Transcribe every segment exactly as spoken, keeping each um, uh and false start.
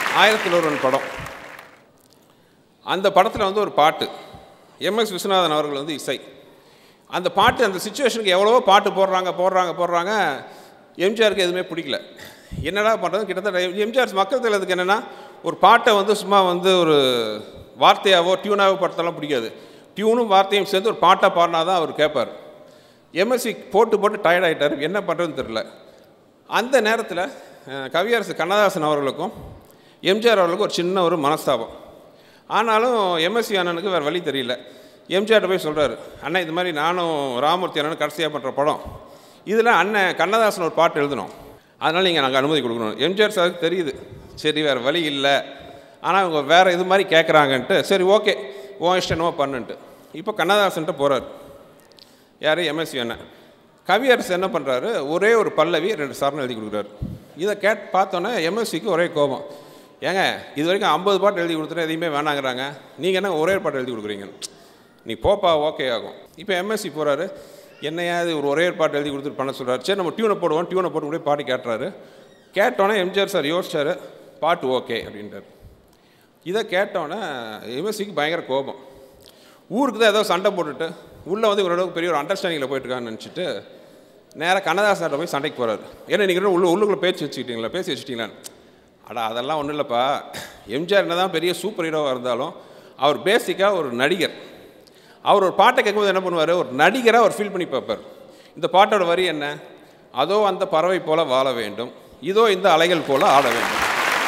ஆயிரத்தில் ஒருவன் படம். அந்த படத்தில் வந்து ஒரு பாட்டு, எம்எஸ் விஸ்வநாதன் அவர்கள் வந்து இசை. அந்த பாட்டு அந்த சிச்சுவேஷனுக்கு எவ்வளவோ பாட்டு போடுறாங்க போடுறாங்க போடுறாங்க எம்ஜிஆருக்கு எதுவுமே பிடிக்கல. என்னடா பண்ணுறது, கிட்டத்தட்ட எம்ஜிஆர் மக்கள் தலைவருக்கு என்னென்னா ஒரு பாட்டை வந்து சும்மா வந்து ஒரு வார்த்தையாவோ டியூனாவோ படத்தெல்லாம் பிடிக்காது. டியூனும் வார்த்தையும் சேர்ந்து ஒரு பாட்டாக பாடினா தான் அவர் கேட்பார். எம்எஸ்சி போட்டு போட்டு டயர்ட் ஆகிட்டார், என்ன பண்ணுறதுன்னு தெரில. அந்த நேரத்தில் கவியரசு கண்ணதாசன் அவர்களுக்கும் எம்ஜிஆர் அவர்களுக்கும் ஒரு சின்ன ஒரு மனஸ்தாபம். ஆனாலும் எம்எஸ்சி அண்ணனுக்கு வேறு வழி தெரியல. எம்ஜிஆர்ட்ட போய் சொல்கிறாரு, அண்ணன் இது மாதிரி நானும் ராமூர்த்தி அண்ணனும் கடைசியாக பண்ணுற படம், இதில் அண்ணன் கண்ணதாசன் ஒரு பாட்டு எழுதணும், அதனால் நீங்கள் நாங்கள் அனுமதி கொடுக்கணும். எம்ஜிஆர் சாருக்கு தெரியுது, சரி வேறு வழி இல்லை, ஆனால் அவங்க வேறு இது மாதிரி கேட்குறாங்கன்ட்டு சரி ஓகே ஓ இஷ்டம் என்னவோ பண்ணுன்ட்டு இப்போ கண்ணதாசன்ட்ட போகிறார். யார்? எம்எஸ்சி அண்ணன். கவியரசு என்ன பண்ணுறாரு, ஒரே ஒரு பல்லவி ரெண்டு சரணம் எழுதி கொடுக்குறாரு. இதை கேட் பார்த்தோன்னே எம்எஸ்சிக்கு ஒரே கோபம். ஏங்க இது வரைக்கும் ஐம்பது பாட்டு எழுதி கொடுத்துட்டு எதையுமே வேணாங்கிறாங்க, நீங்கள் என்ன ஒரே பாட்டு எழுதி கொடுக்குறீங்க, நீ போப்பா ஓகே ஆகும். இப்போ எம்எஸ்சி போகிறாரு, என்னையாவது ஒரு ஒரே பாட்டு எழுதி கொடுத்துட்டு பண்ண சொல்கிறார். சரி நம்ம டியூனை போடுவோம், டியூனை போட்டு கூட பாட்டு கேட்டுறாரு. கேட்டோன்னே எம்ஜிஆர் சார் யோசிச்சார், பாட்டு ஓகே அப்படின்றார். இதை கேட்டோன்னே எம்எஸ்சிக்கு பயங்கர கோபம். ஊருக்கு தான் ஏதோ சண்டை போட்டுட்டு உள்ளே வந்து இவரோட பெரிய ஒரு அண்டர்ஸ்டாண்டிங்கில் போயிட்டுருக்கான்னு நினச்சிட்டு நேராக கண்ணதாசன்கிட்ட போய் சண்டைக்கு போகிறாரு. ஏன்னா நீங்கள் உள்ள உள்ளுக்குள்ளே பேச்சு வச்சுக்கிட்டீங்களா பேசி வச்சுக்கிட்டீங்களான்னு. அடா அதெல்லாம் ஒன்றும் இல்லைப்பா, எம்ஜிஆர் என்ன தான் பெரிய சூப்பர் ஹீரோவாக இருந்தாலும் அவர் பேசிக்காக ஒரு நடிகர். அவர் ஒரு பாட்டை கேட்கும்போது என்ன பண்ணுவார், ஒரு நடிகராக அவர் ஃபீல் பண்ணி பார்ப்பார். இந்த பாட்டோட வரி என்ன, அதோ அந்த பறவை போல வாழ வேண்டும், இதோ இந்த அலைகள் போல ஆட வேண்டும்.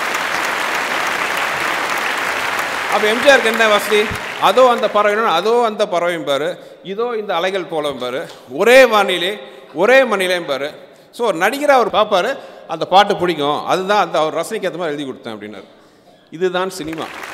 அப்போ எம்ஜிஆருக்கு என்ன வசதி, அதோ அந்த பறவை, அதோ அந்த பறவையும் பாரு, இதோ இந்த அலைகள் போலவும் பாரு, ஒரே வானிலே ஒரே மணிலேயும் பாரு. ஸோ ஒரு நடிகராக அவர் பார்ப்பார், அந்த பாட்டு பிடிக்கும், அதுதான் அந்த அவர் ரசனைக்கு ஏற்ற மாதிரி எழுதி கொடுத்தேன் அப்படின்னாரு. இதுதான் சினிமா.